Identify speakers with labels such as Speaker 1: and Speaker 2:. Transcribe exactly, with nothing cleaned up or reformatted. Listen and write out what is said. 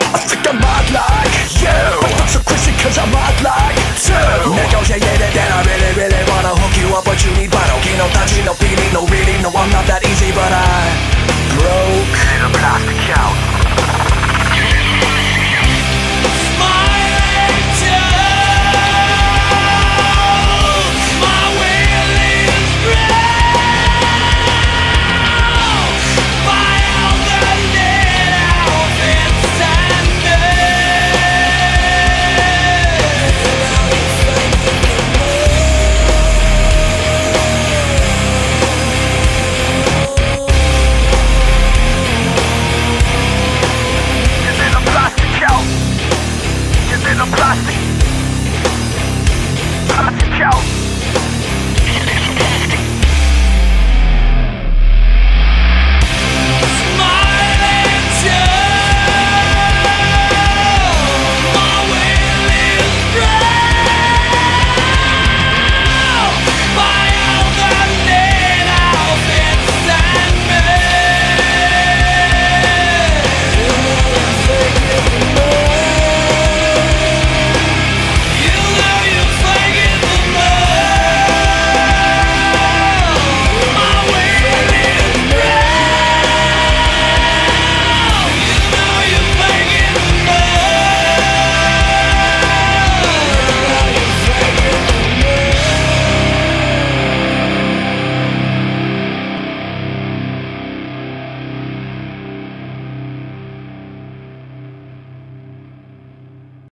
Speaker 1: I think I'm odd like you, but not so crazy cause I'm odd like too. Negotiated and I really really wanna hook you up, but you need Baroki, no touchy, no feeling, no reading. No, I'm not that easy, but I broke
Speaker 2: in a plastic couch.